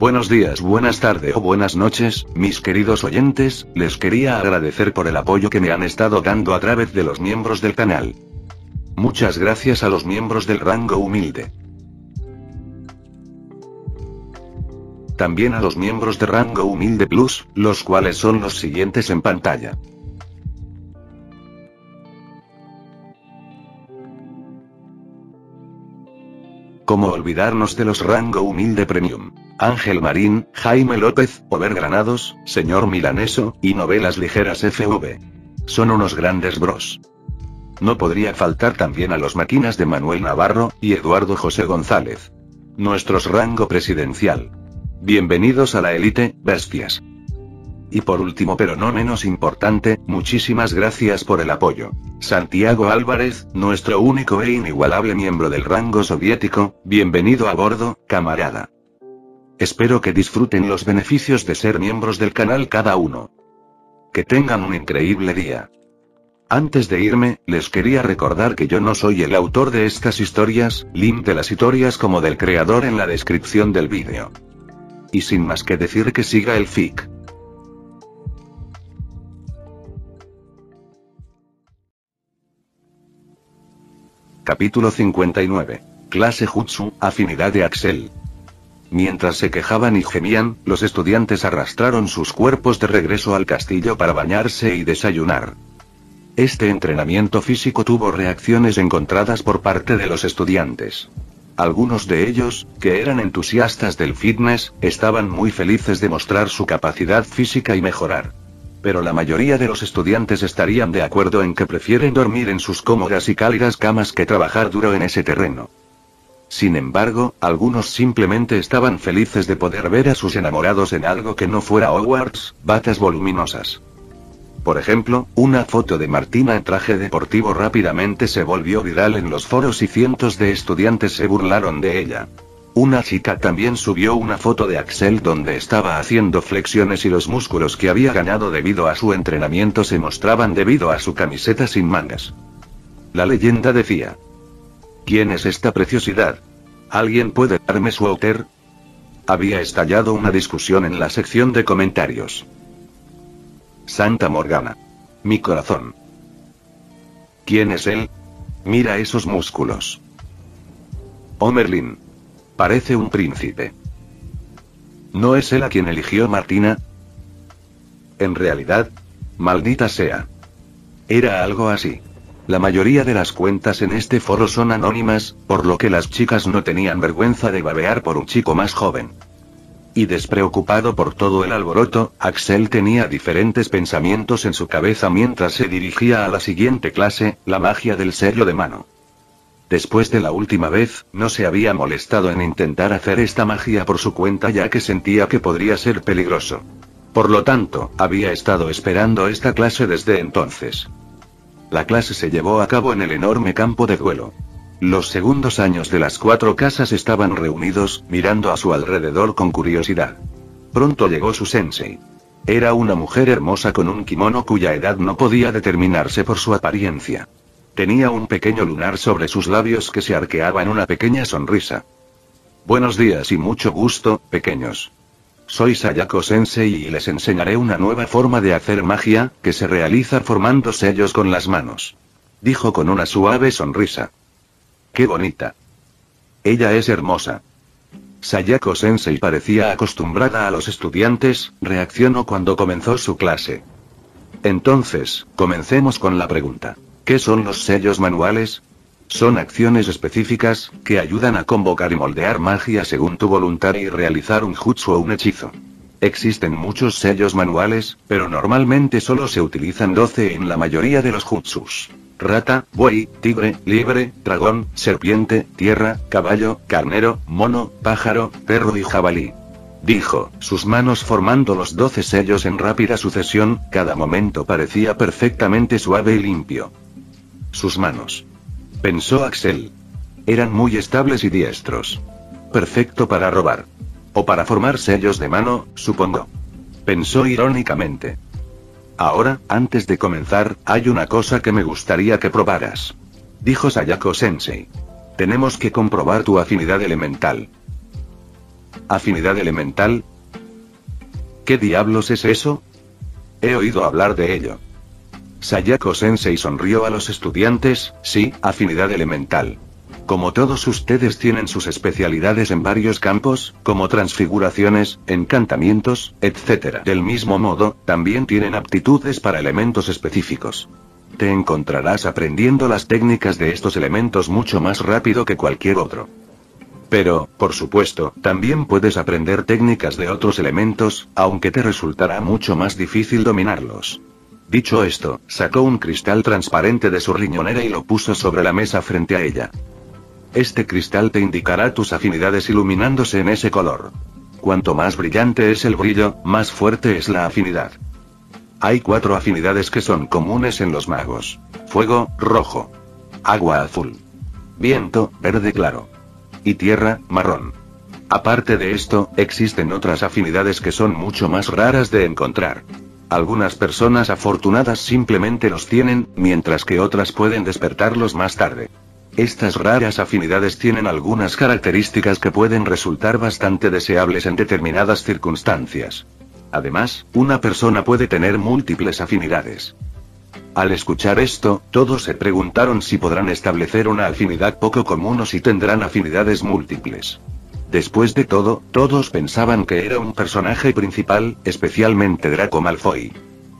Buenos días, buenas tardes o buenas noches, mis queridos oyentes, les quería agradecer por el apoyo que me han estado dando a través de los miembros del canal. Muchas gracias a los miembros del rango humilde. También a los miembros de rango humilde plus, los cuales son los siguientes en pantalla. ¿Cómo olvidarnos de los rango humilde premium? Ángel Marín, Jaime López, Over Granados, Señor Milaneso, y Novelas Ligeras FV. Son unos grandes bros. No podría faltar también a los máquinas de Manuel Navarro, y Eduardo José González. Nuestros rango presidencial. Bienvenidos a la élite, bestias. Y por último pero no menos importante, muchísimas gracias por el apoyo. Santiago Álvarez, nuestro único e inigualable miembro del rango soviético, bienvenido a bordo, camarada. Espero que disfruten los beneficios de ser miembros del canal cada uno. Que tengan un increíble día. Antes de irme, les quería recordar que yo no soy el autor de estas historias, link de las historias como del creador en la descripción del vídeo. Y sin más que decir que siga el fic. Capítulo 59. Clase Jutsu, afinidad de Axel. Mientras se quejaban y gemían, los estudiantes arrastraron sus cuerpos de regreso al castillo para bañarse y desayunar. Este entrenamiento físico tuvo reacciones encontradas por parte de los estudiantes. Algunos de ellos, que eran entusiastas del fitness, estaban muy felices de mostrar su capacidad física y mejorar. Pero la mayoría de los estudiantes estarían de acuerdo en que prefieren dormir en sus cómodas y cálidas camas que trabajar duro en ese terreno. Sin embargo, algunos simplemente estaban felices de poder ver a sus enamorados en algo que no fuera Hogwarts, batas voluminosas. Por ejemplo, una foto de Martina en traje deportivo rápidamente se volvió viral en los foros y cientos de estudiantes se burlaron de ella. Una chica también subió una foto de Axel donde estaba haciendo flexiones y los músculos que había ganado debido a su entrenamiento se mostraban debido a su camiseta sin mangas. La leyenda decía: ¿quién es esta preciosidad? ¿Alguien puede darme su autor? Había estallado una discusión en la sección de comentarios. Santa Morgana. Mi corazón. ¿Quién es él? Mira esos músculos. Merlin. Parece un príncipe. ¿No es él a quien eligió Martina? En realidad, maldita sea. Era algo así. La mayoría de las cuentas en este foro son anónimas, por lo que las chicas no tenían vergüenza de babear por un chico más joven. Y despreocupado por todo el alboroto, Axel tenía diferentes pensamientos en su cabeza mientras se dirigía a la siguiente clase, la magia del sello de mano. Después de la última vez, no se había molestado en intentar hacer esta magia por su cuenta ya que sentía que podría ser peligroso. Por lo tanto, había estado esperando esta clase desde entonces. La clase se llevó a cabo en el enorme campo de duelo. Los segundos años de las 4 casas estaban reunidos, mirando a su alrededor con curiosidad. Pronto llegó su sensei. Era una mujer hermosa con un kimono cuya edad no podía determinarse por su apariencia. Tenía un pequeño lunar sobre sus labios que se arqueaba en una pequeña sonrisa. Buenos días y mucho gusto, pequeños. Soy Sayako Sensei y les enseñaré una nueva forma de hacer magia, que se realiza formando sellos con las manos. Dijo con una suave sonrisa. ¡Qué bonita! Ella es hermosa. Sayako Sensei parecía acostumbrada a los estudiantes, reaccionó cuando comenzó su clase. Entonces, comencemos con la pregunta. ¿Qué son los sellos manuales? Son acciones específicas, que ayudan a convocar y moldear magia según tu voluntad y realizar un jutsu o un hechizo. Existen muchos sellos manuales, pero normalmente solo se utilizan 12 en la mayoría de los jutsus. Rata, buey, tigre, liebre, dragón, serpiente, tierra, caballo, carnero, mono, pájaro, perro y jabalí. Dijo, sus manos formando los 12 sellos en rápida sucesión, cada momento parecía perfectamente suave y limpio. Sus manos. Pensó Axel. Eran muy estables y diestros. Perfecto para robar. O para formar sellos de mano, supongo. Pensó irónicamente. Ahora, antes de comenzar, hay una cosa que me gustaría que probaras. Dijo Sayako Sensei. Tenemos que comprobar tu afinidad elemental. ¿Afinidad elemental? ¿Qué diablos es eso? He oído hablar de ello. Sayako-sensei sonrió a los estudiantes. Sí, afinidad elemental. Como todos ustedes tienen sus especialidades en varios campos, como transfiguraciones, encantamientos, etc. Del mismo modo, también tienen aptitudes para elementos específicos. Te encontrarás aprendiendo las técnicas de estos elementos mucho más rápido que cualquier otro. Pero, por supuesto, también puedes aprender técnicas de otros elementos, aunque te resultará mucho más difícil dominarlos. Dicho esto, sacó un cristal transparente de su riñonera y lo puso sobre la mesa frente a ella. Este cristal te indicará tus afinidades iluminándose en ese color. Cuanto más brillante es el brillo, más fuerte es la afinidad. Hay 4 afinidades que son comunes en los magos: fuego, rojo; agua, azul; viento, verde claro; y tierra, marrón. Aparte de esto, existen otras afinidades que son mucho más raras de encontrar. Algunas personas afortunadas simplemente los tienen, mientras que otras pueden despertarlos más tarde. Estas raras afinidades tienen algunas características que pueden resultar bastante deseables en determinadas circunstancias. Además, una persona puede tener múltiples afinidades. Al escuchar esto, todos se preguntaron si podrán establecer una afinidad poco común o si tendrán afinidades múltiples. Después de todo, todos pensaban que era un personaje principal, especialmente Draco Malfoy.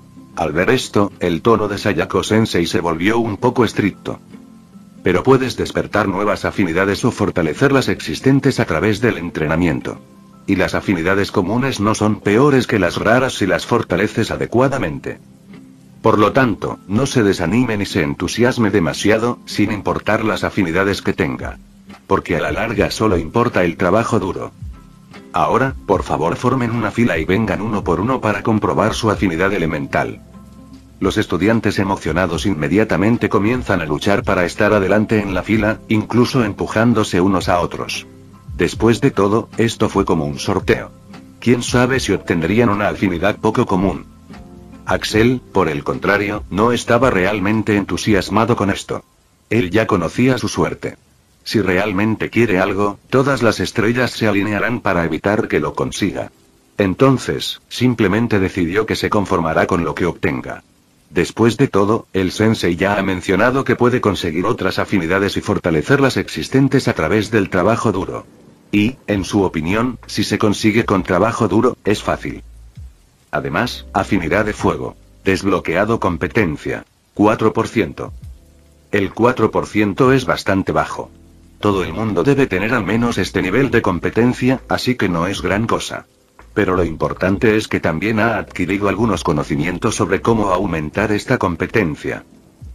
Al ver esto, el tono de Sayako-sensei se volvió un poco estricto. Pero puedes despertar nuevas afinidades o fortalecer las existentes a través del entrenamiento. Y las afinidades comunes no son peores que las raras si las fortaleces adecuadamente. Por lo tanto, no se desanime ni se entusiasme demasiado, sin importar las afinidades que tenga. Porque a la larga solo importa el trabajo duro. Ahora, por favor, formen una fila y vengan uno por uno para comprobar su afinidad elemental. Los estudiantes emocionados inmediatamente comienzan a luchar para estar adelante en la fila, incluso empujándose unos a otros. Después de todo, esto fue como un sorteo. ¿Quién sabe si obtendrían una afinidad poco común? Axel, por el contrario, no estaba realmente entusiasmado con esto. Él ya conocía su suerte. Si realmente quiere algo, todas las estrellas se alinearán para evitar que lo consiga. Entonces, simplemente decidió que se conformará con lo que obtenga. Después de todo, el sensei ya ha mencionado que puede conseguir otras afinidades y fortalecer las existentes a través del trabajo duro. Y, en su opinión, si se consigue con trabajo duro, es fácil. Además, afinidad de fuego. Desbloqueado competencia. 4%. El 4% es bastante bajo. Todo el mundo debe tener al menos este nivel de competencia, así que no es gran cosa. Pero lo importante es que también ha adquirido algunos conocimientos sobre cómo aumentar esta competencia.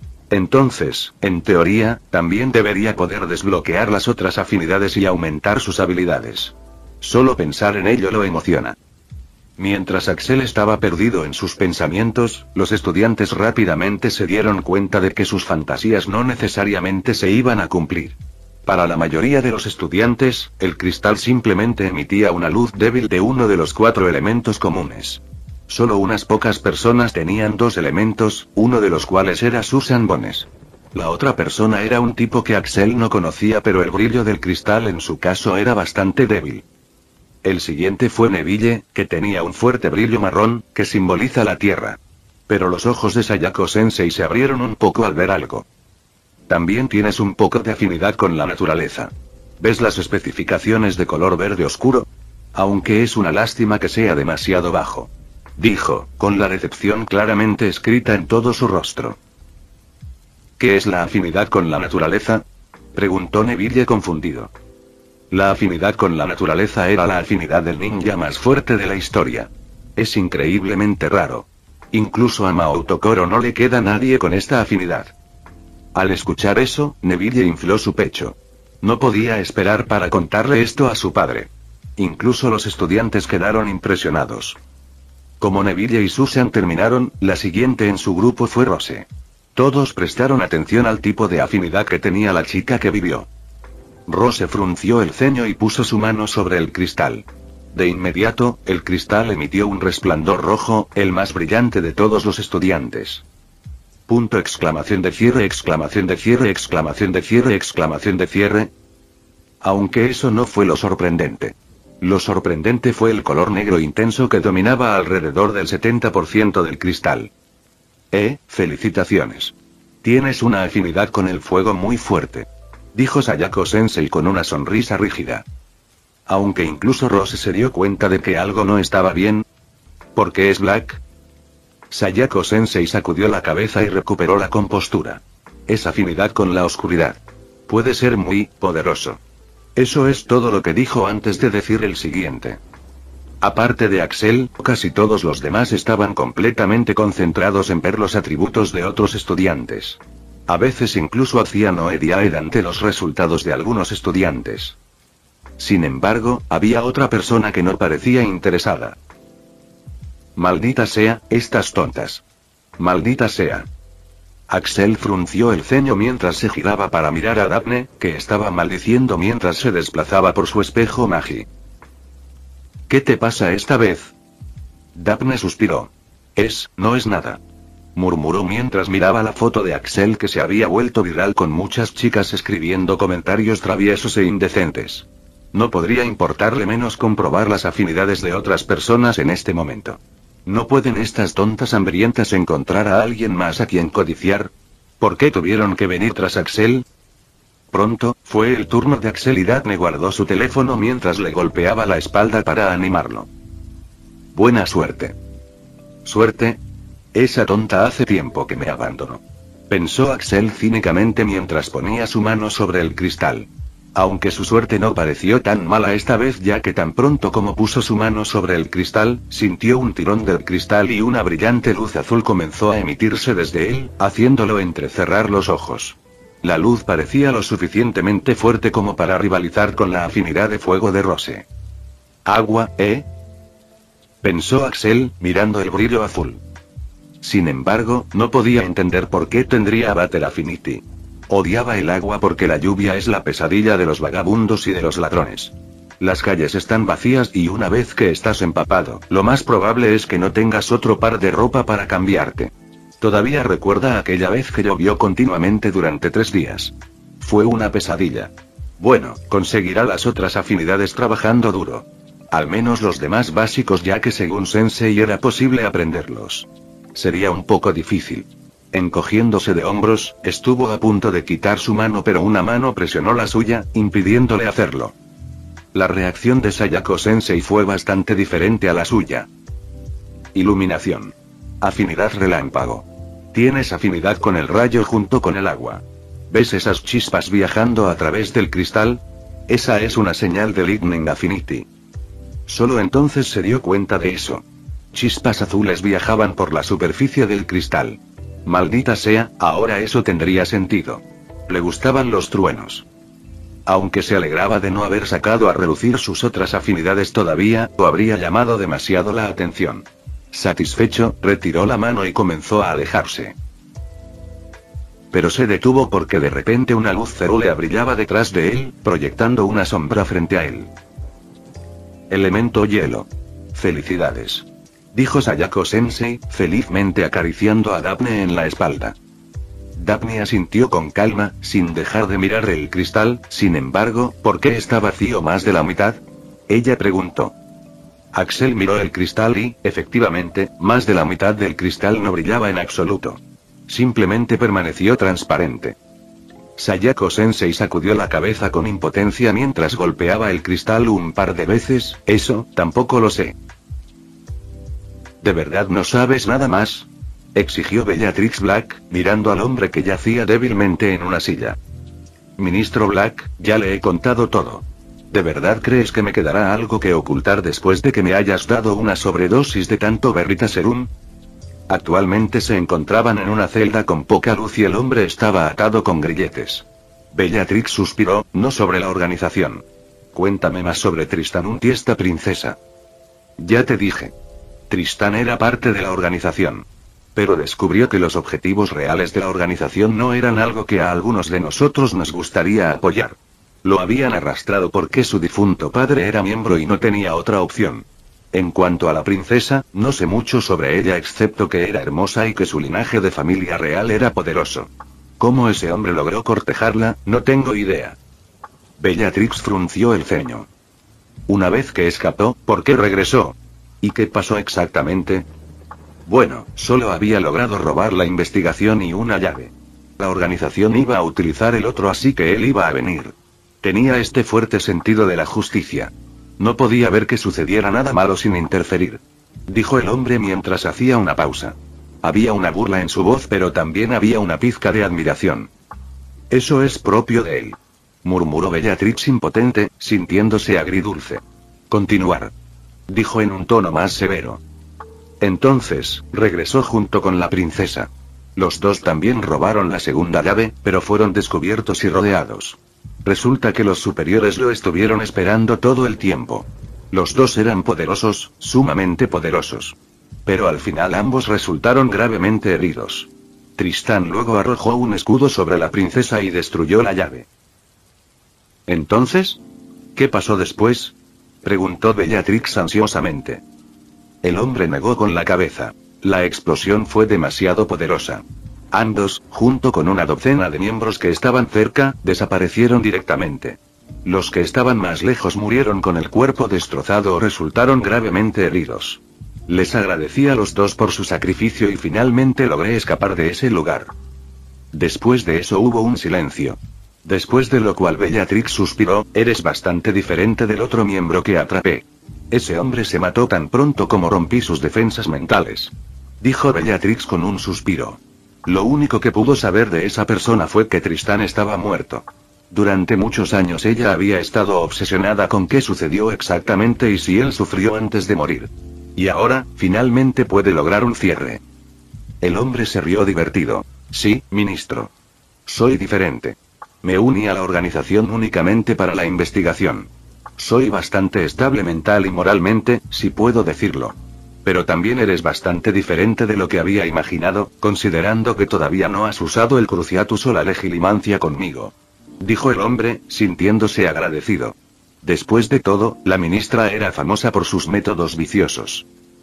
Entonces, en teoría, también debería poder desbloquear las otras afinidades y aumentar sus habilidades. Solo pensar en ello lo emociona. Mientras Axel estaba perdido en sus pensamientos, los estudiantes rápidamente se dieron cuenta de que sus fantasías no necesariamente se iban a cumplir. Para la mayoría de los estudiantes, el cristal simplemente emitía una luz débil de uno de los 4 elementos comunes. Solo unas pocas personas tenían 2 elementos, uno de los cuales era Susan Bones. La otra persona era un tipo que Axel no conocía, pero el brillo del cristal en su caso era bastante débil. El siguiente fue Neville, que tenía un fuerte brillo marrón, que simboliza la tierra. Pero los ojos de Sayako-sensei se abrieron un poco al ver algo. También tienes un poco de afinidad con la naturaleza. ¿Ves las especificaciones de color verde oscuro? Aunque es una lástima que sea demasiado bajo. Dijo, con la decepción claramente escrita en todo su rostro. ¿Qué es la afinidad con la naturaleza? Preguntó Neville confundido. La afinidad con la naturaleza era la afinidad del ninja más fuerte de la historia. Es increíblemente raro. Incluso a Mao Tokoro no le queda nadie con esta afinidad. Al escuchar eso, Neville infló su pecho. No podía esperar para contarle esto a su padre. Incluso los estudiantes quedaron impresionados. Como Neville y Susan terminaron, la siguiente en su grupo fue Rose. Todos prestaron atención al tipo de afinidad que tenía la chica que vivió. Rose frunció el ceño y puso su mano sobre el cristal. De inmediato, el cristal emitió un resplandor rojo, el más brillante de todos los estudiantes. Punto exclamación de cierre exclamación de cierre exclamación de cierre exclamación de cierre. Aunque eso no fue lo sorprendente. Lo sorprendente fue el color negro intenso que dominaba alrededor del 70% del cristal. Felicitaciones. Tienes una afinidad con el fuego muy fuerte, dijo Sayako-sensei con una sonrisa rígida. Aunque incluso Rose se dio cuenta de que algo no estaba bien. ¿Por qué es Black? Sayako-sensei sacudió la cabeza y recuperó la compostura. Es afinidad con la oscuridad. Puede ser muy poderoso. Eso es todo lo que dijo antes de decir el siguiente. Aparte de Axel, casi todos los demás estaban completamente concentrados en ver los atributos de otros estudiantes. A veces incluso hacían oed y aed ante los resultados de algunos estudiantes. Sin embargo, había otra persona que no parecía interesada. Maldita sea, estas tontas. Maldita sea. Axel frunció el ceño mientras se giraba para mirar a Daphne, que estaba maldiciendo mientras se desplazaba por su espejo magi. ¿Qué te pasa esta vez? Daphne suspiró. No es nada. Murmuró mientras miraba la foto de Axel que se había vuelto viral con muchas chicas escribiendo comentarios traviesos e indecentes. No podría importarle menos comprobar las afinidades de otras personas en este momento. ¿No pueden estas tontas hambrientas encontrar a alguien más a quien codiciar? ¿Por qué tuvieron que venir tras Axel? Pronto, fue el turno de Axel y Daphne guardó su teléfono mientras le golpeaba la espalda para animarlo. Buena suerte. ¿Suerte? Esa tonta hace tiempo que me abandonó. Pensó Axel cínicamente mientras ponía su mano sobre el cristal. Aunque su suerte no pareció tan mala esta vez ya que tan pronto como puso su mano sobre el cristal, sintió un tirón del cristal y una brillante luz azul comenzó a emitirse desde él, haciéndolo entrecerrar los ojos. La luz parecía lo suficientemente fuerte como para rivalizar con la afinidad de fuego de Rose. ¿Agua, pensó Axel, mirando el brillo azul. Sin embargo, no podía entender por qué tendría Battle Affinity. Odiaba el agua porque la lluvia es la pesadilla de los vagabundos y de los ladrones. Las calles están vacías y una vez que estás empapado, lo más probable es que no tengas otro par de ropa para cambiarte. Todavía recuerda aquella vez que llovió continuamente durante 3 días. Fue una pesadilla. Bueno, conseguirá las otras afinidades trabajando duro. Al menos los demás básicos ya que según Sensei era posible aprenderlos. Sería un poco difícil. Encogiéndose de hombros, estuvo a punto de quitar su mano pero una mano presionó la suya, impidiéndole hacerlo. La reacción de Sayako-sensei fue bastante diferente a la suya. Iluminación. Afinidad relámpago. Tienes afinidad con el rayo junto con el agua. ¿Ves esas chispas viajando a través del cristal? Esa es una señal de Lightning Affinity. Solo entonces se dio cuenta de eso. Chispas azules viajaban por la superficie del cristal. Maldita sea, ahora eso tendría sentido. Le gustaban los truenos. Aunque se alegraba de no haber sacado a relucir sus otras afinidades todavía, o habría llamado demasiado la atención. Satisfecho, retiró la mano y comenzó a alejarse. Pero se detuvo porque de repente una luz cerúlea brillaba detrás de él, proyectando una sombra frente a él. Elemento hielo. Felicidades. Dijo Sayako-sensei, felizmente acariciando a Daphne en la espalda. Daphne asintió con calma, sin dejar de mirar el cristal. Sin embargo, ¿por qué está vacío más de la mitad? Ella preguntó. Axel miró el cristal y, efectivamente, más de la mitad del cristal no brillaba en absoluto. Simplemente permaneció transparente. Sayako-sensei sacudió la cabeza con impotencia mientras golpeaba el cristal un par de veces. Eso, tampoco lo sé. ¿De verdad no sabes nada más? Exigió Bellatrix Black, mirando al hombre que yacía débilmente en una silla. Ministro Black, ya le he contado todo. ¿De verdad crees que me quedará algo que ocultar después de que me hayas dado una sobredosis de tanto Berrita Serum? Actualmente se encontraban en una celda con poca luz y el hombre estaba atado con grilletes. Bellatrix suspiró, no sobre la organización. Cuéntame más sobre Tristan Unti, esta princesa. Ya te dije. Tristan era parte de la organización. Pero descubrió que los objetivos reales de la organización no eran algo que a algunos de nosotros nos gustaría apoyar. Lo habían arrastrado porque su difunto padre era miembro y no tenía otra opción. En cuanto a la princesa, no sé mucho sobre ella excepto que era hermosa y que su linaje de familia real era poderoso. ¿Cómo ese hombre logró cortejarla? No tengo idea. Bellatrix frunció el ceño. Una vez que escapó, ¿por qué regresó? ¿Y qué pasó exactamente? Bueno, solo había logrado robar la investigación y una llave. La organización iba a utilizar el otro, así que él iba a venir. Tenía este fuerte sentido de la justicia. No podía ver que sucediera nada malo sin interferir. Dijo el hombre mientras hacía una pausa. Había una burla en su voz, pero también había una pizca de admiración. Eso es propio de él, murmuró Bellatrix impotente, sintiéndose agridulce. Continuar, dijo en un tono más severo. Entonces, regresó junto con la princesa. Los dos también robaron la segunda llave, pero fueron descubiertos y rodeados. Resulta que los superiores lo estuvieron esperando todo el tiempo. Los dos eran poderosos, sumamente poderosos. Pero al final ambos resultaron gravemente heridos. Tristán luego arrojó un escudo sobre la princesa y destruyó la llave. ¿Entonces? ¿Qué pasó después?, preguntó Bellatrix ansiosamente. El hombre negó con la cabeza. La explosión fue demasiado poderosa. Ambos, junto con una docena de miembros que estaban cerca, desaparecieron directamente. Los que estaban más lejos murieron con el cuerpo destrozado o resultaron gravemente heridos. Les agradecí a los dos por su sacrificio y finalmente logré escapar de ese lugar. Después de eso hubo un silencio. Después de lo cual Bellatrix suspiró: eres bastante diferente del otro miembro que atrapé. Ese hombre se mató tan pronto como rompí sus defensas mentales. Dijo Bellatrix con un suspiro. Lo único que pudo saber de esa persona fue que Tristán estaba muerto. Durante muchos años ella había estado obsesionada con qué sucedió exactamente y si él sufrió antes de morir. Y ahora, finalmente puede lograr un cierre. El hombre se rió divertido. Sí, ministro. Soy diferente. Me uní a la organización únicamente para la investigación. Soy bastante estable mental y moralmente, si puedo decirlo. Pero también eres bastante diferente de lo que había imaginado, considerando que todavía no has usado el Cruciatus o la Legilimancia conmigo. Dijo el hombre, sintiéndose agradecido. Después de todo, la ministra era famosa por sus métodos viciosos.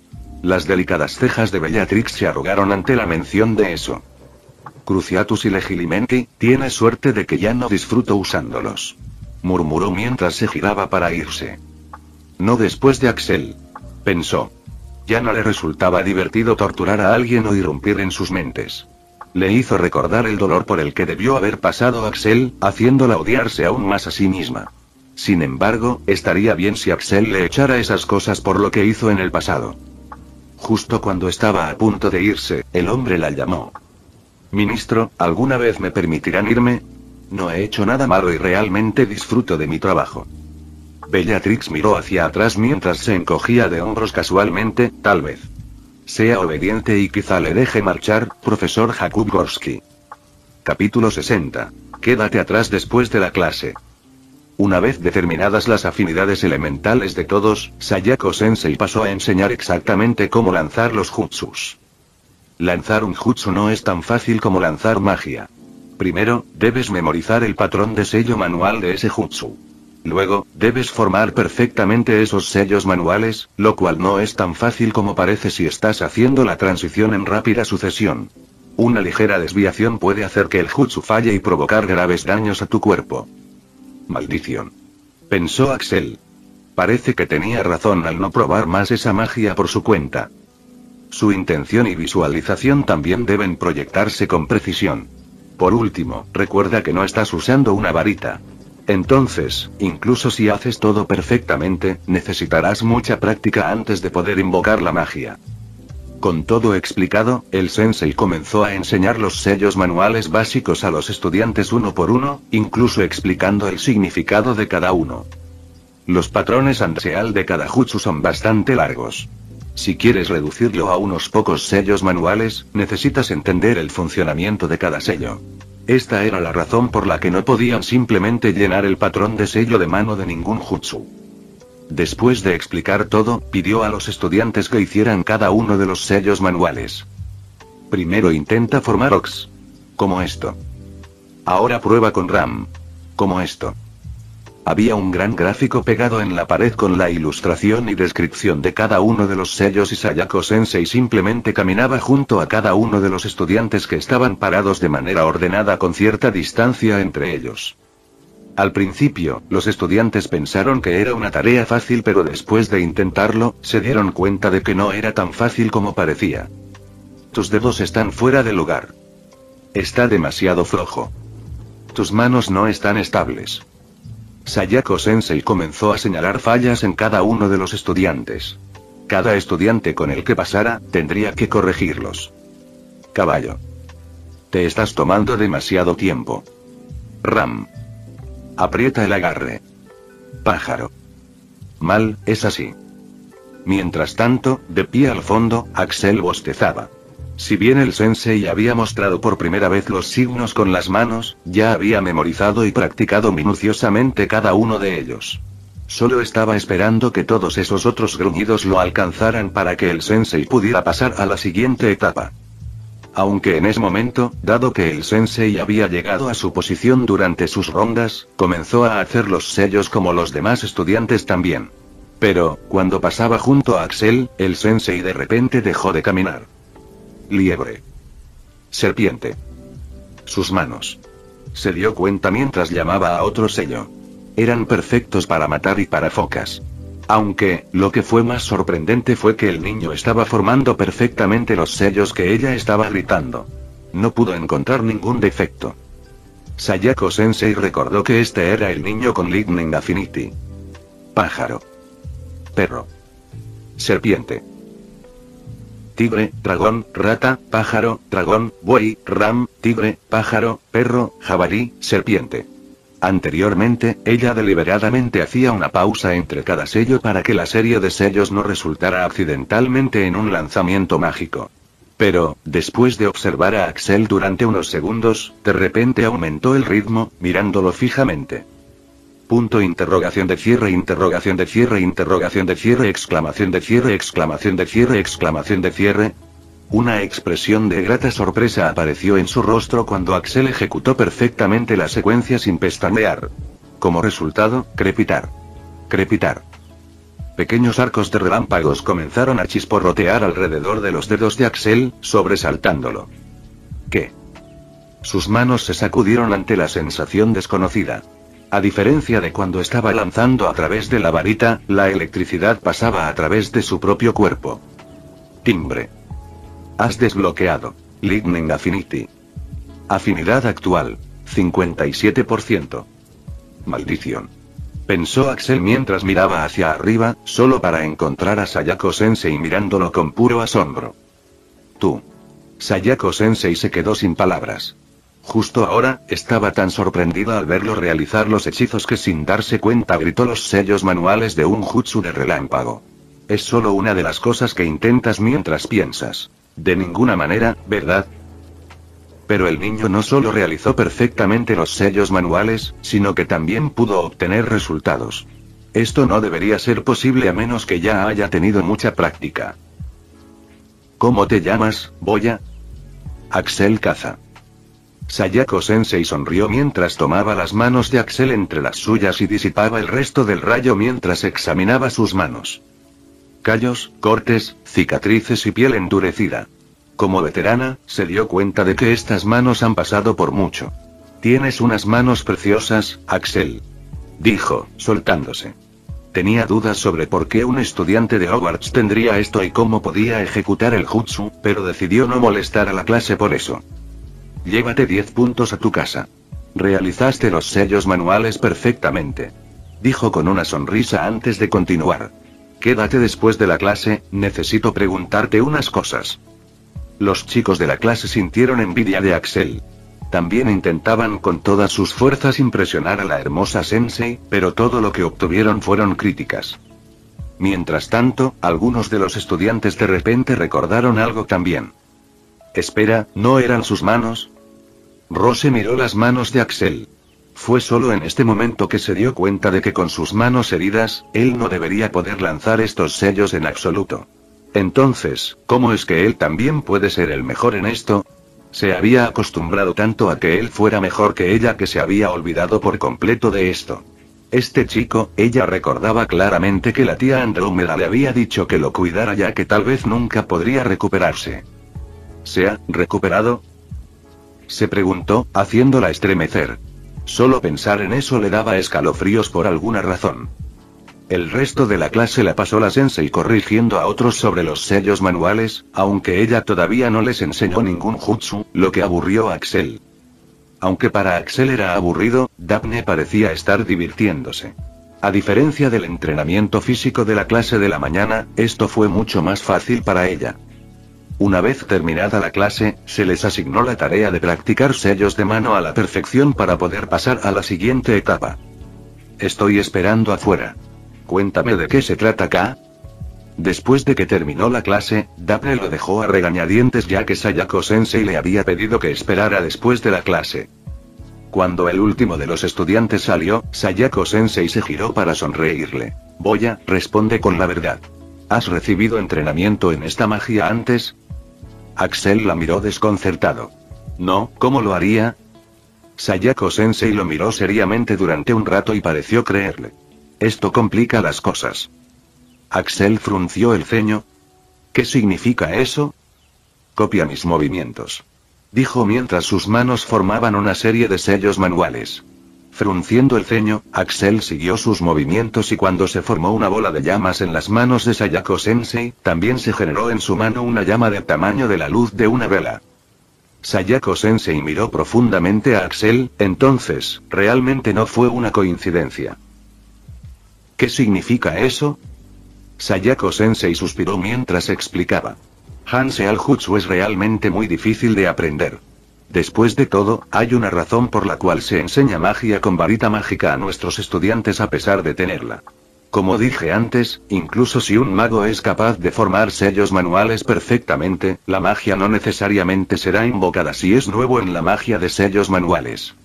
Las delicadas cejas de Bellatrix se arrugaron ante la mención de eso. Cruciatus y Legilimenti, tienes suerte de que ya no disfruto usándolos, murmuró mientras se giraba para irse. No después de Axel, pensó. Ya no le resultaba divertido torturar a alguien o irrumpir en sus mentes. Le hizo recordar el dolor por el que debió haber pasado Axel, haciéndola odiarse aún más a sí misma. Sin embargo, estaría bien si Axel le echara esas cosas por lo que hizo en el pasado. Justo cuando estaba a punto de irse, el hombre la llamó. Ministro, ¿alguna vez me permitirán irme? No he hecho nada malo y realmente disfruto de mi trabajo. Bellatrix miró hacia atrás mientras se encogía de hombros casualmente. Tal vez sea obediente y quizá le deje marchar, profesor Jakub Gorski. Capítulo 60. Quédate atrás después de la clase. Una vez determinadas las afinidades elementales de todos, Sayako-sensei pasó a enseñar exactamente cómo lanzar los jutsus. Lanzar un jutsu no es tan fácil como lanzar magia. Primero, debes memorizar el patrón de sello manual de ese jutsu. Luego, debes formar perfectamente esos sellos manuales, lo cual no es tan fácil como parece si estás haciendo la transición en rápida sucesión. Una ligera desviación puede hacer que el jutsu falle y provocar graves daños a tu cuerpo. Maldición, pensó Axel. Parece que tenía razón al no probar más esa magia por su cuenta. Su intención y visualización también deben proyectarse con precisión. Por último, recuerda que no estás usando una varita. Entonces, incluso si haces todo perfectamente, necesitarás mucha práctica antes de poder invocar la magia. Con todo explicado, el sensei comenzó a enseñar los sellos manuales básicos a los estudiantes uno por uno, incluso explicando el significado de cada uno. Los patrones Anseal de cada jutsu son bastante largos. Si quieres reducirlo a unos pocos sellos manuales, necesitas entender el funcionamiento de cada sello. Esta era la razón por la que no podían simplemente llenar el patrón de sello de mano de ningún jutsu. Después de explicar todo, pidió a los estudiantes que hicieran cada uno de los sellos manuales. Primero intenta formar Ox. Como esto. Ahora prueba con Ram. Como esto. Había un gran gráfico pegado en la pared con la ilustración y descripción de cada uno de los sellos y Sayako-sensei simplemente caminaba junto a cada uno de los estudiantes que estaban parados de manera ordenada con cierta distancia entre ellos. Al principio, los estudiantes pensaron que era una tarea fácil, pero después de intentarlo, se dieron cuenta de que no era tan fácil como parecía. Tus dedos están fuera de lugar. Está demasiado flojo. Tus manos no están estables. Sayako-sensei comenzó a señalar fallas en cada uno de los estudiantes. Cada estudiante con el que pasara, tendría que corregirlos. Caballo. Te estás tomando demasiado tiempo. Ram. Aprieta el agarre. Pájaro. Mal, es así. Mientras tanto, de pie al fondo, Axel bostezaba. Si bien el sensei había mostrado por primera vez los signos con las manos, ya había memorizado y practicado minuciosamente cada uno de ellos. Solo estaba esperando que todos esos otros gruñidos lo alcanzaran para que el sensei pudiera pasar a la siguiente etapa. Aunque en ese momento, dado que el sensei había llegado a su posición durante sus rondas, comenzó a hacer los sellos como los demás estudiantes también. Pero, cuando pasaba junto a Axel, el sensei de repente dejó de caminar. Liebre. Serpiente. Sus manos. Se dio cuenta mientras llamaba a otro sello. Eran perfectos para matar y para focas. Aunque, lo que fue más sorprendente fue que el niño estaba formando perfectamente los sellos que ella estaba gritando. No pudo encontrar ningún defecto. Sayako-sensei recordó que este era el niño con Lightning Affinity. Pájaro. Perro. Serpiente. Tigre, dragón, rata, pájaro, dragón, buey, ram, tigre, pájaro, perro, jabalí, serpiente. Anteriormente, ella deliberadamente hacía una pausa entre cada sello para que la serie de sellos no resultara accidentalmente en un lanzamiento mágico. Pero, después de observar a Axel durante unos segundos, de repente aumentó el ritmo, mirándolo fijamente. Punto interrogación de cierre, interrogación de cierre, interrogación de cierre, exclamación de cierre, exclamación de cierre, exclamación de cierre. Una expresión de grata sorpresa apareció en su rostro cuando Axel ejecutó perfectamente la secuencia sin pestañear. Como resultado, crepitar. Crepitar. Pequeños arcos de relámpagos comenzaron a chisporrotear alrededor de los dedos de Axel, sobresaltándolo. ¿Qué? Sus manos se sacudieron ante la sensación desconocida. A diferencia de cuando estaba lanzando a través de la varita, la electricidad pasaba a través de su propio cuerpo. Timbre. Has desbloqueado. Lightning Affinity. Afinidad actual. 57%. Maldición. Pensó Axel mientras miraba hacia arriba, solo para encontrar a Sayako-sensei mirándolo con puro asombro. Tú. Sayako-sensei se quedó sin palabras. Justo ahora, estaba tan sorprendida al verlo realizar los hechizos que sin darse cuenta gritó los sellos manuales de un jutsu de relámpago. Es solo una de las cosas que intentas mientras piensas. De ninguna manera, ¿verdad? Pero el niño no solo realizó perfectamente los sellos manuales, sino que también pudo obtener resultados. Esto no debería ser posible a menos que ya haya tenido mucha práctica. ¿Cómo te llamas, Boya? Axel Caza. Sayako-sensei sonrió mientras tomaba las manos de Axel entre las suyas y disipaba el resto del rayo mientras examinaba sus manos. Callos, cortes, cicatrices y piel endurecida. Como veterana, se dio cuenta de que estas manos han pasado por mucho. Tienes unas manos preciosas, Axel. Dijo, soltándose. Tenía dudas sobre por qué un estudiante de Hogwarts tendría esto y cómo podía ejecutar el jutsu, pero decidió no molestar a la clase por eso. Llévate 10 puntos a tu casa. Realizaste los sellos manuales perfectamente. Dijo con una sonrisa antes de continuar. Quédate después de la clase, necesito preguntarte unas cosas. Los chicos de la clase sintieron envidia de Axel. También intentaban con todas sus fuerzas impresionar a la hermosa sensei, pero todo lo que obtuvieron fueron críticas. Mientras tanto, algunos de los estudiantes de repente recordaron algo también. Espera, ¿no eran sus manos? Rose miró las manos de Axel. Fue solo en este momento que se dio cuenta de que con sus manos heridas, él no debería poder lanzar estos sellos en absoluto. Entonces, ¿cómo es que él también puede ser el mejor en esto? Se había acostumbrado tanto a que él fuera mejor que ella que se había olvidado por completo de esto. Este chico, ella recordaba claramente que la tía Andrómeda le había dicho que lo cuidara ya que tal vez nunca podría recuperarse. ¿Se ha recuperado? Se preguntó, haciéndola estremecer. Solo pensar en eso le daba escalofríos por alguna razón. El resto de la clase la pasó la sensei corrigiendo a otros sobre los sellos manuales, aunque ella todavía no les enseñó ningún jutsu, lo que aburrió a Axel. Aunque para Axel era aburrido, Daphne parecía estar divirtiéndose. A diferencia del entrenamiento físico de la clase de la mañana, esto fue mucho más fácil para ella. Una vez terminada la clase, se les asignó la tarea de practicar sellos de mano a la perfección para poder pasar a la siguiente etapa. Estoy esperando afuera. Cuéntame de qué se trata acá. Después de que terminó la clase, Daphne lo dejó a regañadientes ya que Sayako-sensei le había pedido que esperara después de la clase. Cuando el último de los estudiantes salió, Sayako-sensei se giró para sonreírle. Boya, responde con la verdad. ¿Has recibido entrenamiento en esta magia antes? Axel la miró desconcertado. No, ¿cómo lo haría? Sayako-sensei lo miró seriamente durante un rato y pareció creerle. Esto complica las cosas. Axel frunció el ceño. ¿Qué significa eso? Copia mis movimientos, dijo mientras sus manos formaban una serie de sellos manuales. Frunciendo el ceño, Axel siguió sus movimientos y cuando se formó una bola de llamas en las manos de Sayako-sensei, también se generó en su mano una llama del tamaño de la luz de una vela. Sayako-sensei miró profundamente a Axel, entonces, realmente no fue una coincidencia. ¿Qué significa eso? Sayako-sensei suspiró mientras explicaba. Hanseal Jutsu es realmente muy difícil de aprender. Después de todo, hay una razón por la cual se enseña magia con varita mágica a nuestros estudiantes a pesar de tenerla. Como dije antes, incluso si un mago es capaz de formar sellos manuales perfectamente, la magia no necesariamente será invocada si es nuevo en la magia de sellos manuales.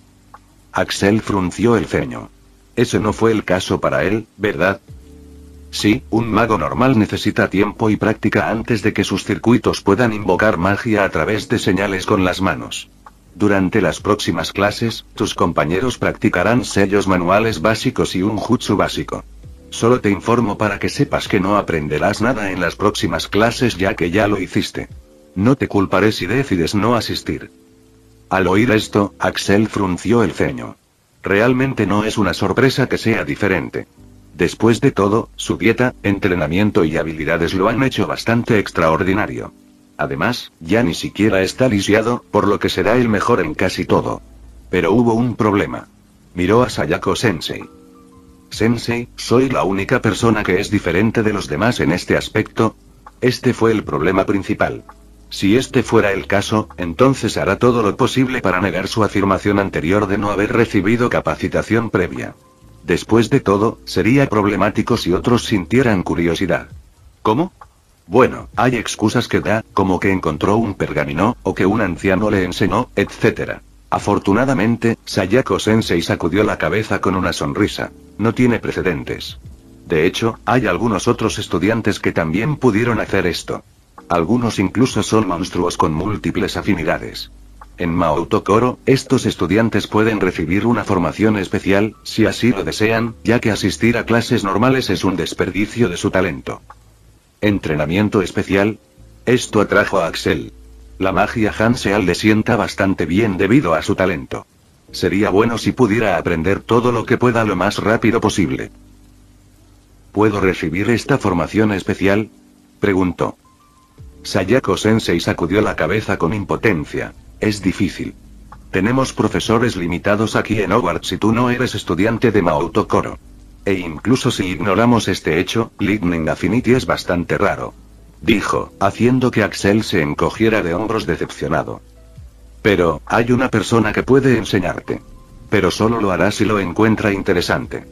Axel frunció el ceño. Ese no fue el caso para él, ¿verdad? Sí, un mago normal necesita tiempo y práctica antes de que sus circuitos puedan invocar magia a través de señales con las manos. Durante las próximas clases, tus compañeros practicarán sellos manuales básicos y un jutsu básico. Solo te informo para que sepas que no aprenderás nada en las próximas clases ya que ya lo hiciste. No te culparé si decides no asistir. Al oír esto, Axel frunció el ceño. Realmente no es una sorpresa que sea diferente. Después de todo, su dieta, entrenamiento y habilidades lo han hecho bastante extraordinario. Además, ya ni siquiera está lisiado, por lo que será el mejor en casi todo. Pero hubo un problema. Miró a Sayako-sensei. Sensei, ¿soy la única persona que es diferente de los demás en este aspecto? Este fue el problema principal. Si este fuera el caso, entonces hará todo lo posible para negar su afirmación anterior de no haber recibido capacitación previa. Después de todo, sería problemático si otros sintieran curiosidad. ¿Cómo? Bueno, hay excusas que da, como que encontró un pergamino, o que un anciano le enseñó, etc. Afortunadamente, Sayako-sensei sacudió la cabeza con una sonrisa. No tiene precedentes. De hecho, hay algunos otros estudiantes que también pudieron hacer esto. Algunos incluso son monstruos con múltiples afinidades. En Maoto Koro, estos estudiantes pueden recibir una formación especial, si así lo desean, ya que asistir a clases normales es un desperdicio de su talento. ¿Entrenamiento especial? Esto atrajo a Axel. La magia Hanseal le sienta bastante bien debido a su talento. Sería bueno si pudiera aprender todo lo que pueda lo más rápido posible. ¿Puedo recibir esta formación especial? Preguntó. Sayako-sensei sacudió la cabeza con impotencia. Es difícil. Tenemos profesores limitados aquí en Hogwarts si tú no eres estudiante de Maoto Koro. E incluso si ignoramos este hecho, Lightning Affinity es bastante raro. Dijo, haciendo que Axel se encogiera de hombros decepcionado. Pero, hay una persona que puede enseñarte. Pero solo lo hará si lo encuentra interesante.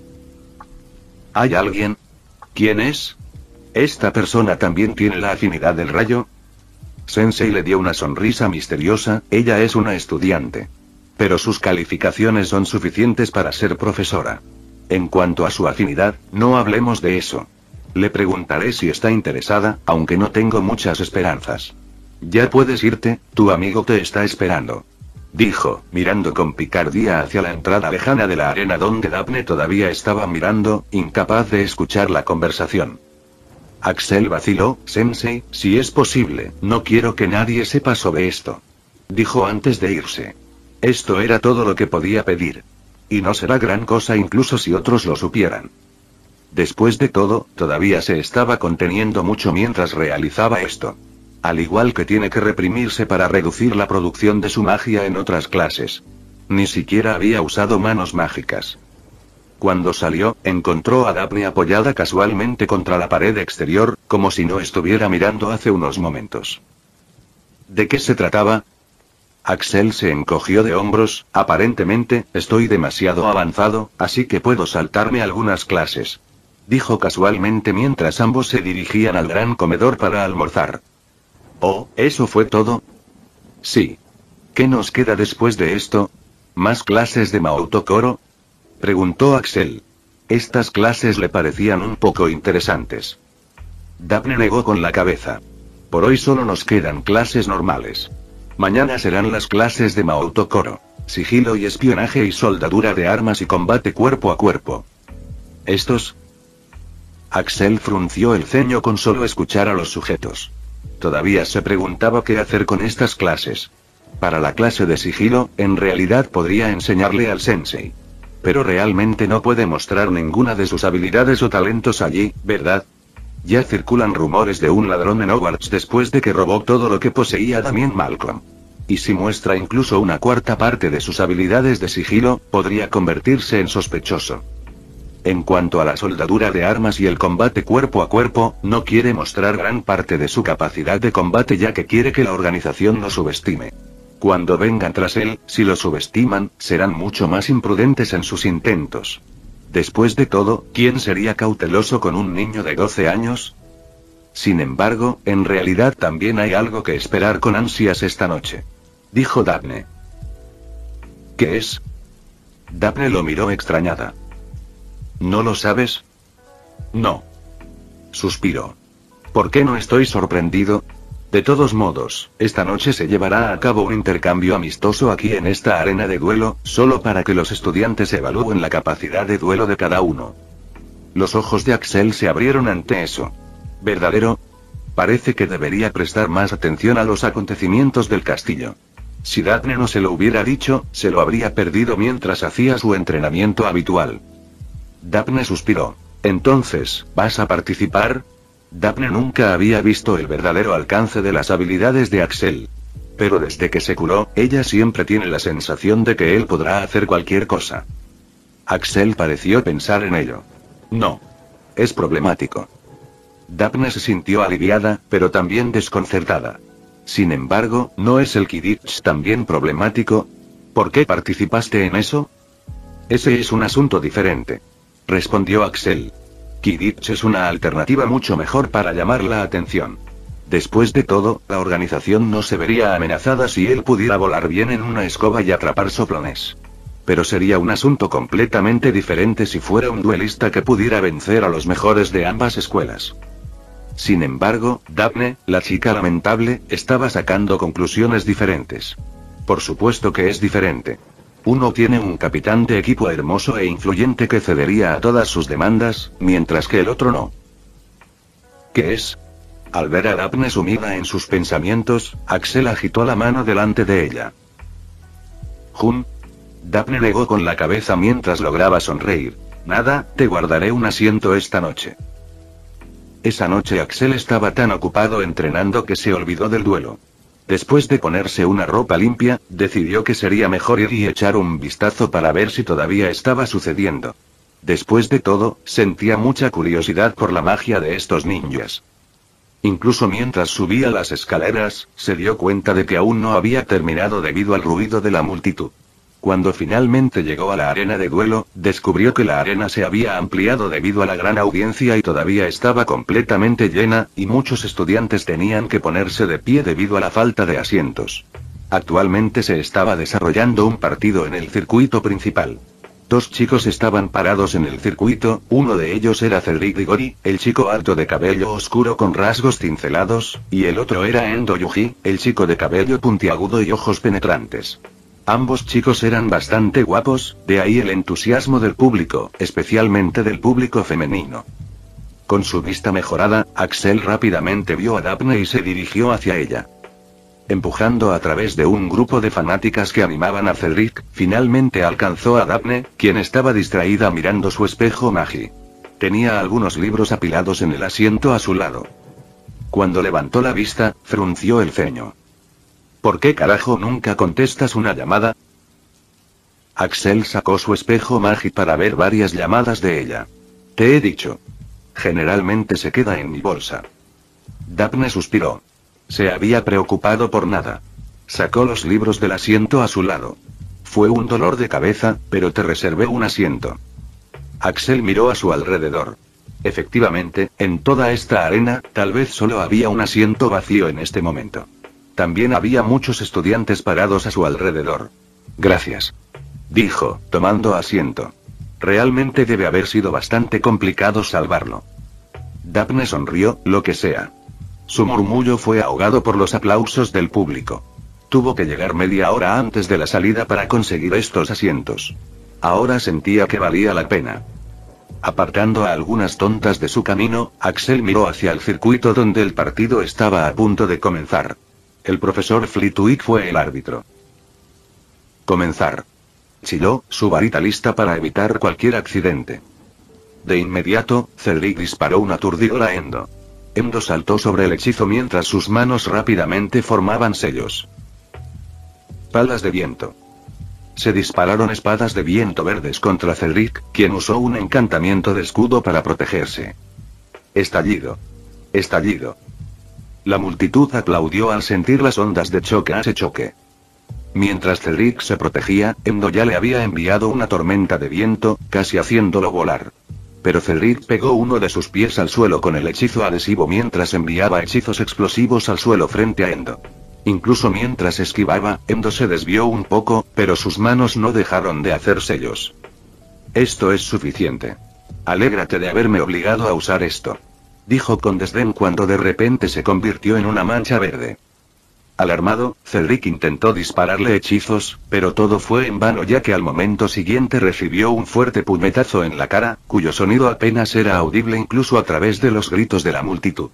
¿Hay alguien? ¿Quién es? ¿Esta persona también tiene la afinidad del rayo? Sensei le dio una sonrisa misteriosa, ella es una estudiante. Pero sus calificaciones son suficientes para ser profesora. En cuanto a su afinidad, no hablemos de eso. Le preguntaré si está interesada, aunque no tengo muchas esperanzas. Ya puedes irte, tu amigo te está esperando. Dijo, mirando con picardía hacia la entrada lejana de la arena donde Daphne todavía estaba mirando, incapaz de escuchar la conversación. Axel vaciló, Sensei, si es posible, no quiero que nadie sepa sobre esto. Dijo antes de irse. Esto era todo lo que podía pedir. Y no será gran cosa incluso si otros lo supieran. Después de todo, todavía se estaba conteniendo mucho mientras realizaba esto. Al igual que tiene que reprimirse para reducir la producción de su magia en otras clases. Ni siquiera había usado manos mágicas. Cuando salió, encontró a Daphne apoyada casualmente contra la pared exterior, como si no estuviera mirando hace unos momentos. ¿De qué se trataba? Axel se encogió de hombros. Aparentemente, estoy demasiado avanzado, así que puedo saltarme algunas clases. Dijo casualmente mientras ambos se dirigían al gran comedor para almorzar. Oh, ¿eso fue todo? Sí. ¿Qué nos queda después de esto? ¿Más clases de Maoto Koro? Preguntó Axel. Estas clases le parecían un poco interesantes. Daphne negó con la cabeza. Por hoy solo nos quedan clases normales. Mañana serán las clases de Maoto Koro, sigilo y espionaje y soldadura de armas y combate cuerpo a cuerpo. ¿Estos? Axel frunció el ceño con solo escuchar a los sujetos. Todavía se preguntaba qué hacer con estas clases. Para la clase de sigilo, en realidad podría enseñarle al sensei. Pero realmente no puede mostrar ninguna de sus habilidades o talentos allí, ¿verdad? Ya circulan rumores de un ladrón en Hogwarts después de que robó todo lo que poseía Damien Malcolm. Y si muestra incluso una cuarta parte de sus habilidades de sigilo, podría convertirse en sospechoso. En cuanto a la soldadura de armas y el combate cuerpo a cuerpo, no quiere mostrar gran parte de su capacidad de combate ya que quiere que la organización lo subestime. Cuando vengan tras él, si lo subestiman, serán mucho más imprudentes en sus intentos. Después de todo, ¿quién sería cauteloso con un niño de 12 años? Sin embargo, en realidad también hay algo que esperar con ansias esta noche. Dijo Daphne. ¿Qué es? Daphne lo miró extrañada. ¿No lo sabes? No. Suspiró. ¿Por qué no estoy sorprendido? De todos modos, esta noche se llevará a cabo un intercambio amistoso aquí en esta arena de duelo, solo para que los estudiantes evalúen la capacidad de duelo de cada uno. Los ojos de Axel se abrieron ante eso. ¿Verdadero? Parece que debería prestar más atención a los acontecimientos del castillo. Si Daphne no se lo hubiera dicho, se lo habría perdido mientras hacía su entrenamiento habitual. Daphne suspiró. Entonces, ¿vas a participar? Daphne nunca había visto el verdadero alcance de las habilidades de Axel. Pero desde que se curó, ella siempre tiene la sensación de que él podrá hacer cualquier cosa. Axel pareció pensar en ello. No. Es problemático. Daphne se sintió aliviada, pero también desconcertada. Sin embargo, ¿no es el Quidditch también problemático? ¿Por qué participaste en eso? Ese es un asunto diferente. Respondió Axel. Quidditch es una alternativa mucho mejor para llamar la atención. Después de todo, la organización no se vería amenazada si él pudiera volar bien en una escoba y atrapar soplones. Pero sería un asunto completamente diferente si fuera un duelista que pudiera vencer a los mejores de ambas escuelas. Sin embargo, Daphne, la chica lamentable, estaba sacando conclusiones diferentes. Por supuesto que es diferente. Uno tiene un capitán de equipo hermoso e influyente que cedería a todas sus demandas, mientras que el otro no. ¿Qué es? Al ver a Daphne sumida en sus pensamientos, Axel agitó la mano delante de ella. Jun. Daphne negó con la cabeza mientras lograba sonreír. Nada, te guardaré un asiento esta noche. Esa noche Axel estaba tan ocupado entrenando que se olvidó del duelo. Después de ponerse una ropa limpia, decidió que sería mejor ir y echar un vistazo para ver si todavía estaba sucediendo. Después de todo, sentía mucha curiosidad por la magia de estos ninjas. Incluso mientras subía las escaleras, se dio cuenta de que aún no había terminado debido al ruido de la multitud. Cuando finalmente llegó a la arena de duelo, descubrió que la arena se había ampliado debido a la gran audiencia y todavía estaba completamente llena, y muchos estudiantes tenían que ponerse de pie debido a la falta de asientos. Actualmente se estaba desarrollando un partido en el circuito principal. Dos chicos estaban parados en el circuito, uno de ellos era Cedric Diggory, el chico alto de cabello oscuro con rasgos cincelados, y el otro era Endo Yuji, el chico de cabello puntiagudo y ojos penetrantes. Ambos chicos eran bastante guapos, de ahí el entusiasmo del público, especialmente del público femenino. Con su vista mejorada, Axel rápidamente vio a Daphne y se dirigió hacia ella. Empujando a través de un grupo de fanáticas que animaban a Cedric, finalmente alcanzó a Daphne, quien estaba distraída mirando su espejo magi. Tenía algunos libros apilados en el asiento a su lado. Cuando levantó la vista, frunció el ceño. ¿Por qué carajo nunca contestas una llamada? Axel sacó su espejo magi para ver varias llamadas de ella. Te he dicho. Generalmente se queda en mi bolsa. Daphne suspiró. Se había preocupado por nada. Sacó los libros del asiento a su lado. Fue un dolor de cabeza, pero te reservé un asiento. Axel miró a su alrededor. Efectivamente, en toda esta arena, tal vez solo había un asiento vacío en este momento. También había muchos estudiantes parados a su alrededor. Gracias. Dijo, tomando asiento. Realmente debe haber sido bastante complicado salvarlo. Daphne sonrió, lo que sea. Su murmullo fue ahogado por los aplausos del público. Tuvo que llegar media hora antes de la salida para conseguir estos asientos. Ahora sentía que valía la pena. Apartando a algunas tontas de su camino, Axel miró hacia el circuito donde el partido estaba a punto de comenzar. El profesor Flitwick fue el árbitro. Comenzar. Chilló, su varita lista para evitar cualquier accidente. De inmediato, Cedric disparó un aturdido a Endo. Endo saltó sobre el hechizo mientras sus manos rápidamente formaban sellos. Palas de viento. Se dispararon espadas de viento verdes contra Cedric, quien usó un encantamiento de escudo para protegerse. Estallido. Estallido. La multitud aplaudió al sentir las ondas de choque a ese choque. Mientras Cedric se protegía, Endo ya le había enviado una tormenta de viento, casi haciéndolo volar. Pero Cedric pegó uno de sus pies al suelo con el hechizo adhesivo mientras enviaba hechizos explosivos al suelo frente a Endo. Incluso mientras esquivaba, Endo se desvió un poco, pero sus manos no dejaron de hacer sellos. Esto es suficiente. Alégrate de haberme obligado a usar esto. Dijo con desdén cuando de repente se convirtió en una mancha verde. Alarmado, Cedric intentó dispararle hechizos, pero todo fue en vano ya que al momento siguiente recibió un fuerte puñetazo en la cara, cuyo sonido apenas era audible incluso a través de los gritos de la multitud.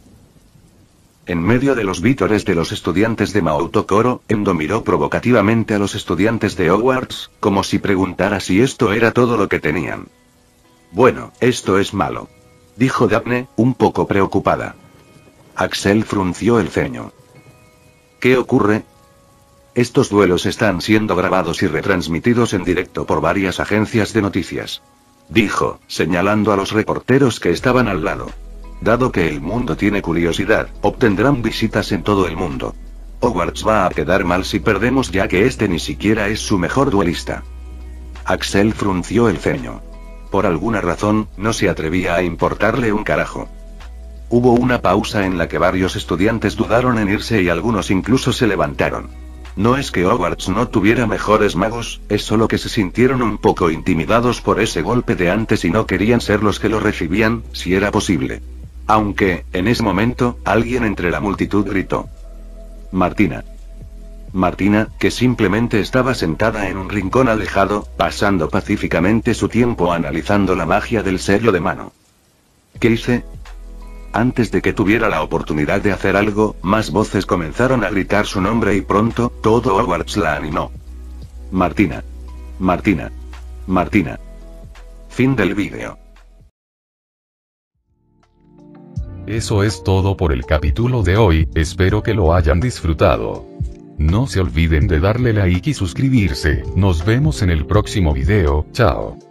En medio de los vítores de los estudiantes de Maouto Koro, Endo miró provocativamente a los estudiantes de Hogwarts, como si preguntara si esto era todo lo que tenían. Bueno, esto es malo. Dijo Daphne, un poco preocupada. Axel frunció el ceño. ¿Qué ocurre? Estos duelos están siendo grabados y retransmitidos en directo por varias agencias de noticias. Dijo, señalando a los reporteros que estaban al lado. Dado que el mundo tiene curiosidad, obtendrán visitas en todo el mundo. Hogwarts va a quedar mal si perdemos ya que este ni siquiera es su mejor duelista. Axel frunció el ceño. Por alguna razón, no se atrevía a importarle un carajo. Hubo una pausa en la que varios estudiantes dudaron en irse y algunos incluso se levantaron. No es que Hogwarts no tuviera mejores magos, es solo que se sintieron un poco intimidados por ese golpe de antes y no querían ser los que lo recibían, si era posible. Aunque, en ese momento, alguien entre la multitud gritó. Martina. Martina, que simplemente estaba sentada en un rincón alejado, pasando pacíficamente su tiempo analizando la magia del sello de mano. ¿Qué hice? Antes de que tuviera la oportunidad de hacer algo, más voces comenzaron a gritar su nombre y pronto, todo Hogwarts la animó. Martina. Martina. Martina. Fin del vídeo. Eso es todo por el capítulo de hoy, espero que lo hayan disfrutado. No se olviden de darle like y suscribirse, nos vemos en el próximo video, chao.